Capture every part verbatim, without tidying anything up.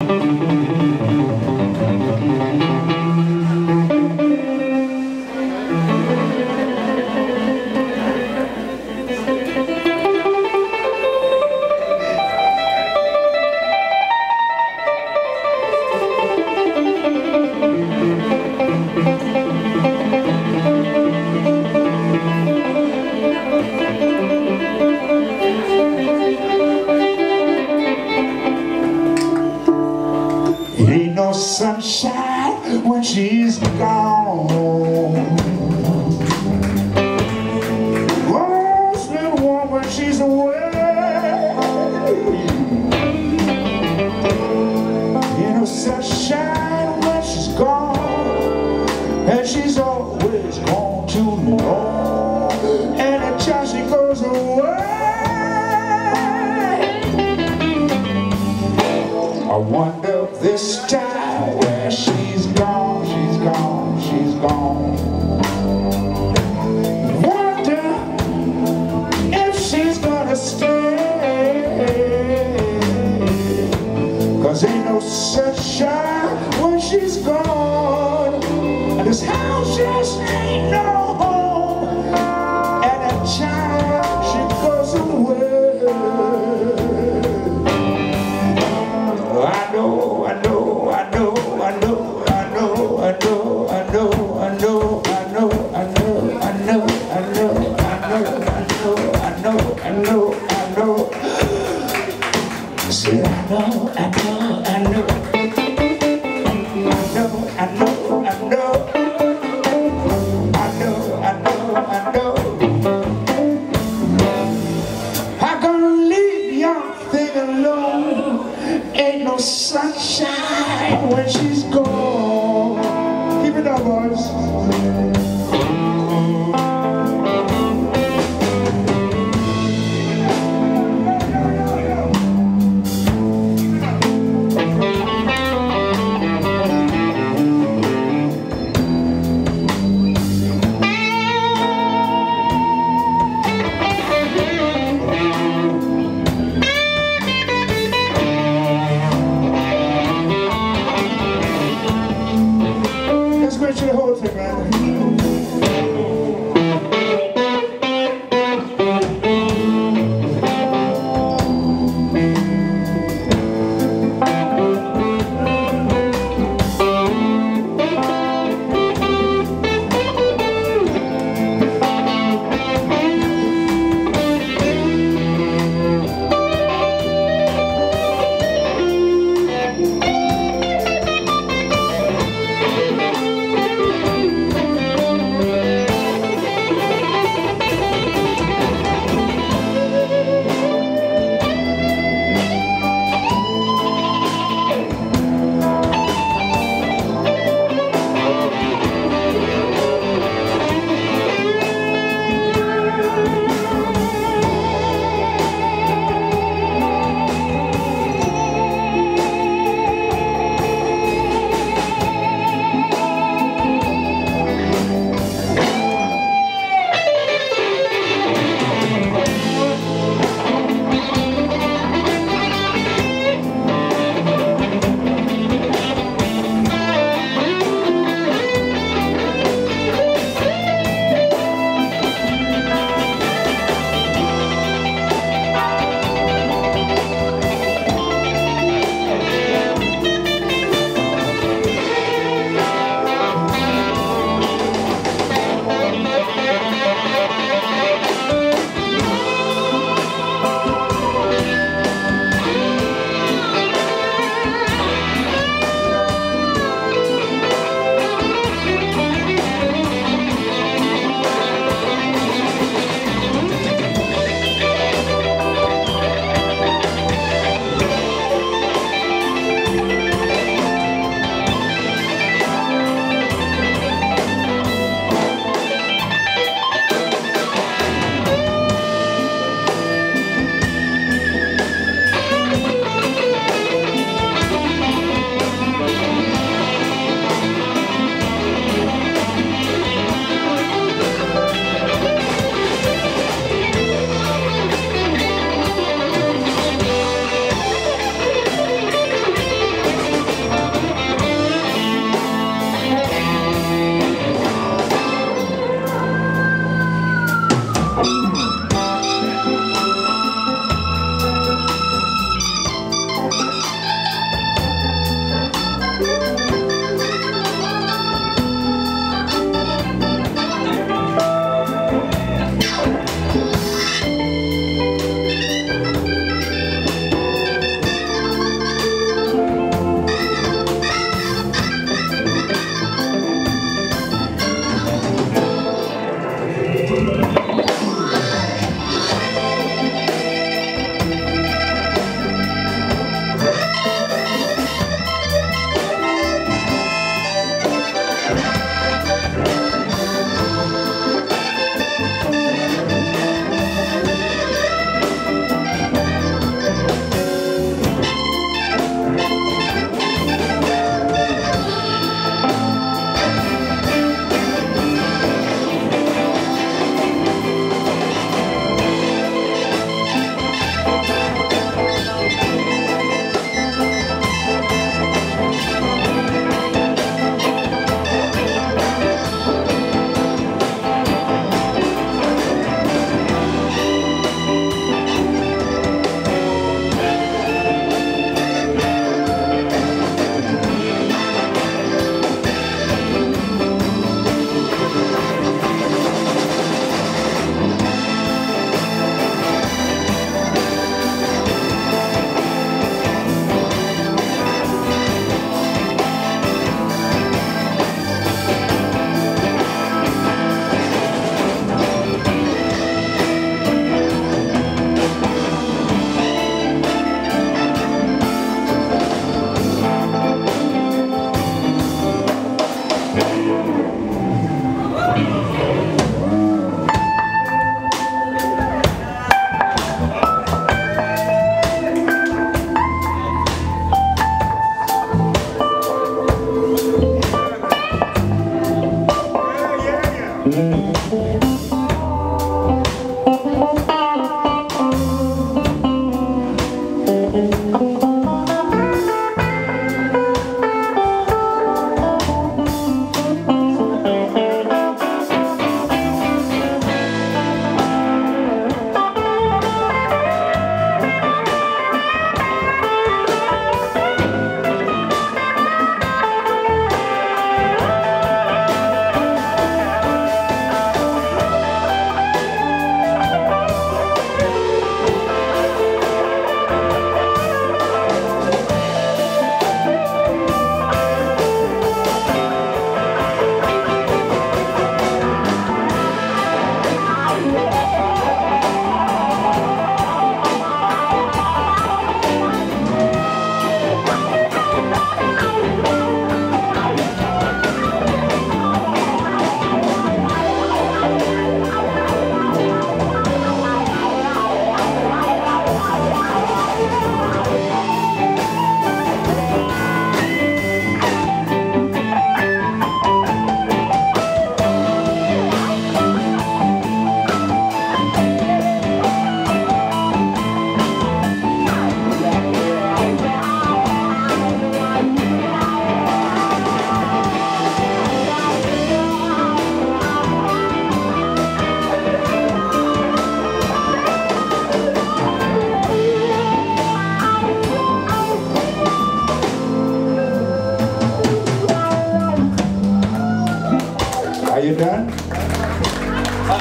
Ain't no sunshine when she's gone. Oh, it's been warm when she's away. Ain't no sunshine when she's gone, and she's always gone too long. And until she goes away, I wonder this time where she's gone, she's gone, she's gone. Wonder if she's gonna stay, 'cause ain't no sunshine when she's gone, and this house just ain't no home, and a child she goes away. I know, I know, I know, I know, I know, I know, I know, I know, I know, I know, I know, I know, I know, I know, I know, I know. Say I know, I know, I know, I know, I know, I know, I know, I know, I know. I'm gonna leave young thing alone. Ain't no sunshine when she's gone. Keep it up, boys.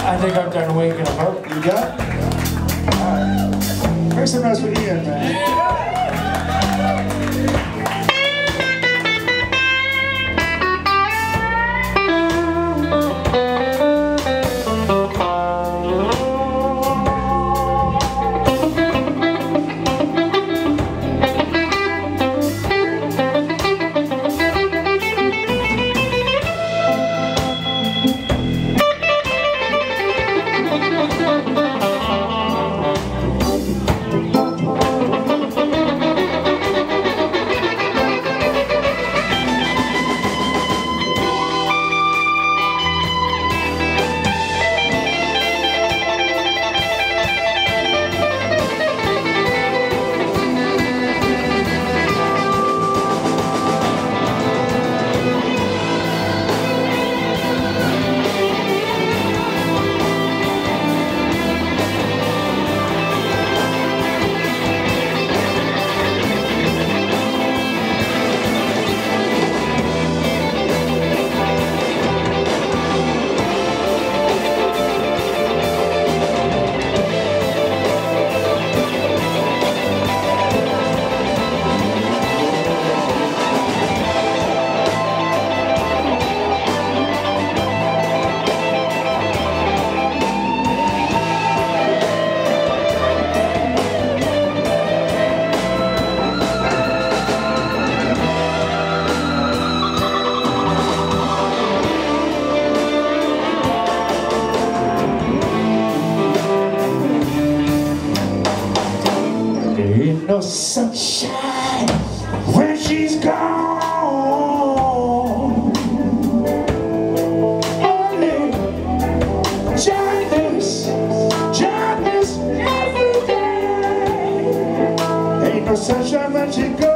I think I'm done waking him up. You got? Alright. Make some noise for Ian, man. Ain't no sunshine when she's gone. Only darkness, darkness every day. Ain't no sunshine when she's gone.